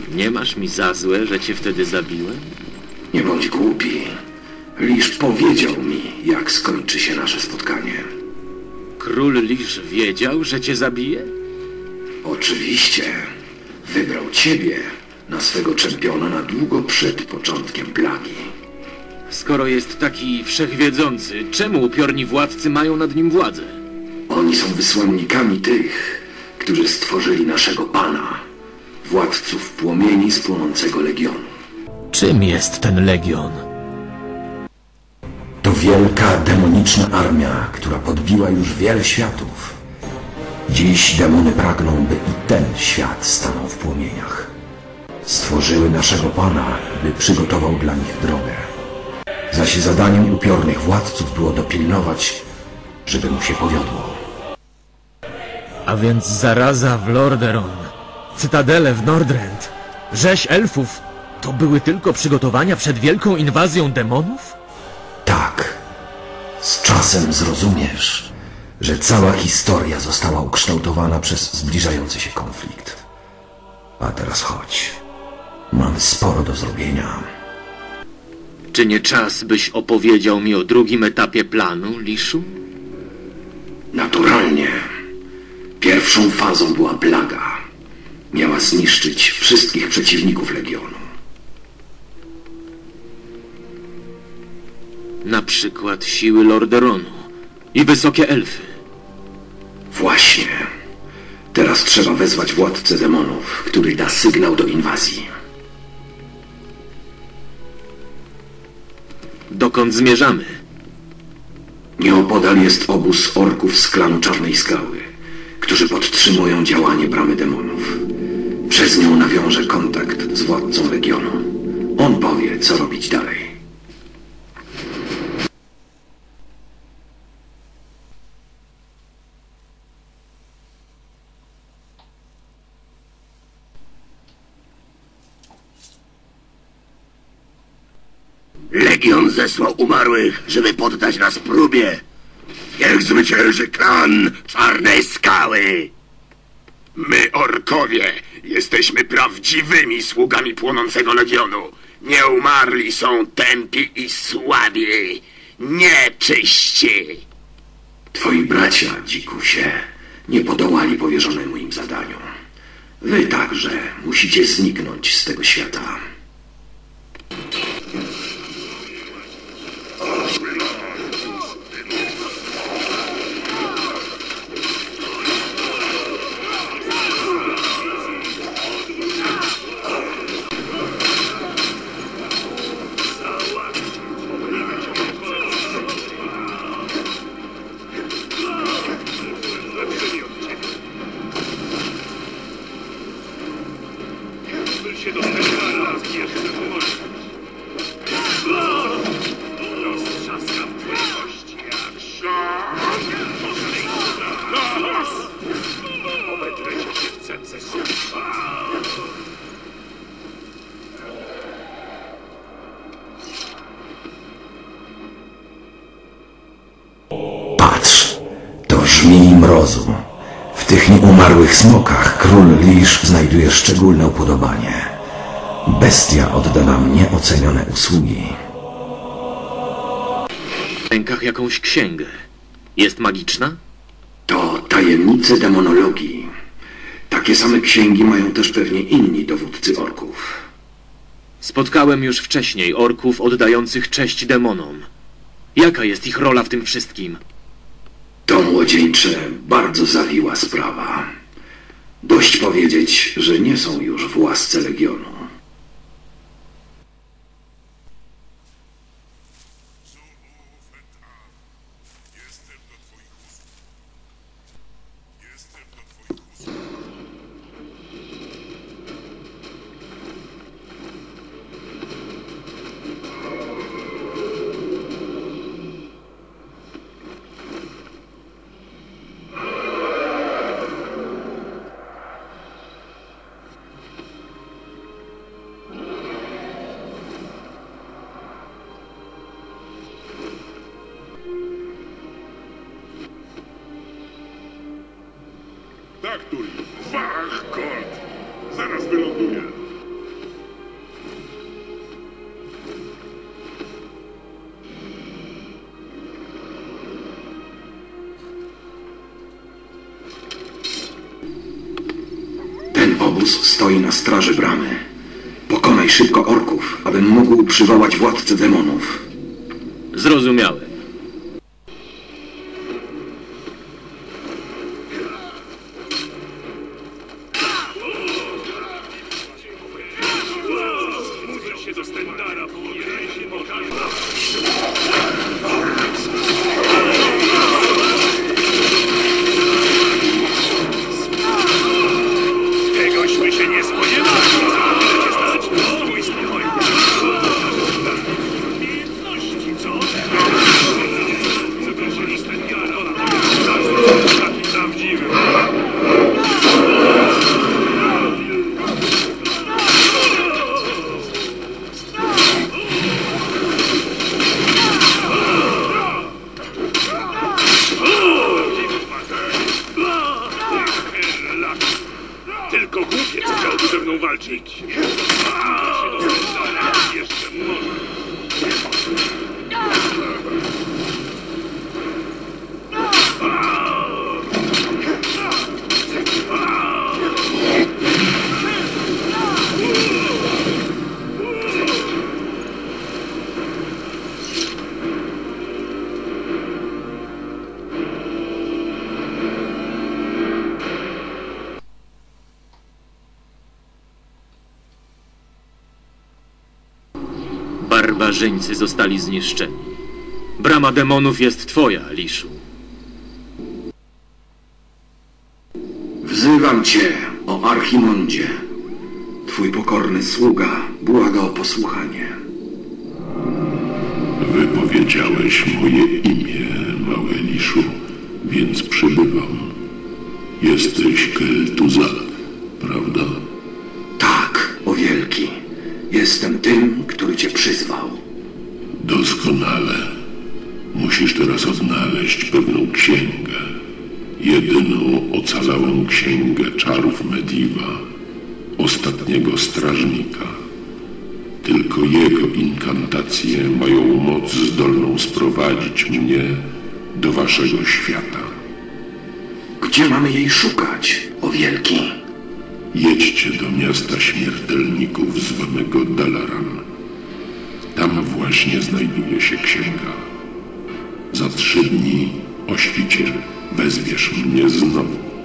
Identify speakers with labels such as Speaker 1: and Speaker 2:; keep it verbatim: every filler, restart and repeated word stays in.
Speaker 1: Nie masz mi za złe, że cię wtedy zabiłem?
Speaker 2: Nie bądź głupi. Lisz powiedział mi, jak skończy się nasze spotkanie.
Speaker 1: Król Lisz wiedział, że cię zabije?
Speaker 2: Oczywiście. Wybrał ciebie na swego czempiona na długo przed początkiem plagi.
Speaker 1: Skoro jest taki wszechwiedzący, czemu upiorni władcy mają nad nim władzę?
Speaker 2: Oni są wysłannikami tych, którzy stworzyli naszego Pana, władców płomieni z płonącego Legionu.
Speaker 1: Czym jest ten Legion?
Speaker 2: To wielka, demoniczna armia, która podbiła już wiele światów. Dziś demony pragną, by i ten świat stanął w płomieniach. Stworzyły naszego Pana, by przygotował dla nich drogę. Zaś zadaniem upiornych władców było dopilnować, żeby mu się powiodło.
Speaker 1: A więc zaraza w Lordaeron, cytadele w Nordrend, rzeź elfów, to były tylko przygotowania przed wielką inwazją demonów?
Speaker 2: Tak. Z czasem zrozumiesz, że cała historia została ukształtowana przez zbliżający się konflikt. A teraz chodź. Mamy sporo do zrobienia.
Speaker 1: Czy nie czas, byś opowiedział mi o drugim etapie planu, Liszu?
Speaker 2: Naturalnie. Pierwszą fazą była plaga. Miała zniszczyć wszystkich przeciwników Legionu.
Speaker 1: Na przykład siły Lordaeronu i wysokie elfy.
Speaker 2: Właśnie. Teraz trzeba wezwać władcę demonów, który da sygnał do inwazji.
Speaker 1: Dokąd zmierzamy?
Speaker 2: Nieopodal jest obóz orków z klanu Czarnej Skały, którzy podtrzymują działanie bramy demonów. Przez nią nawiążę kontakt z władcą Legionu. On powie, co robić dalej.
Speaker 3: Legion zesłał umarłych, żeby poddać nas próbie. Niech zwycięży klan Czarnej Skały. My, orkowie, jesteśmy prawdziwymi sługami płonącego Legionu. Nieumarli są tępi i słabi, nieczyści.
Speaker 2: Twoi bracia, dzikusie, nie podołali powierzonemu im zadaniu. Wy także musicie zniknąć z tego świata. Patrz, to żmij mrozu. W tych nieumarłych smokach król Lisz znajduje szczególne upodobanie. Bestia odda nam nieocenione usługi.
Speaker 1: W rękach jakąś księgę. Jest magiczna?
Speaker 2: To tajemnice demonologii. Takie same księgi mają też pewnie inni dowódcy orków.
Speaker 1: Spotkałem już wcześniej orków oddających cześć demonom. Jaka jest ich rola w tym wszystkim?
Speaker 2: To, młodzieńcze, bardzo zawiła sprawa. Dość powiedzieć, że nie są już w łasce Legionu.
Speaker 4: Tak, Tuli. Wach, Colt! Zaraz wyląduję.
Speaker 2: Artus stoi na straży bramy. Pokonaj szybko orków, abym mógł przywołać władcę demonów.
Speaker 1: Zrozumiałem.
Speaker 3: Tegośmy się nie spodziewali. Możecie stać na swój spokój. Umiejętności, co? Zaprosili Stengara. Taki prawdziwy. Tylko głupiec chciałby ze mną walczyć. Jeszcze może.
Speaker 1: Barbarzyńcy zostali zniszczeni. Brama demonów jest twoja, Liszu.
Speaker 2: Wzywam cię, o Archimondzie. Twój pokorny sługa błaga o posłuchanie.
Speaker 4: Wypowiedziałeś moje imię, mały Liszu, więc przybywam. Jesteś Kel'Thuzad, prawda?
Speaker 2: Tak, o wielki. Jestem tym, który cię przyzwał.
Speaker 4: Doskonale. Musisz teraz odnaleźć pewną księgę. Jedyną ocalałą księgę czarów Mediva, ostatniego strażnika. Tylko jego inkantacje mają moc zdolną sprowadzić mnie do waszego świata.
Speaker 2: Gdzie mamy jej szukać, o wielki?
Speaker 4: Jedźcie do miasta śmiertelników zwanego Dalaran. Tam właśnie znajduje się księga. Za trzy dni, o świcie, wezwiesz mnie znowu.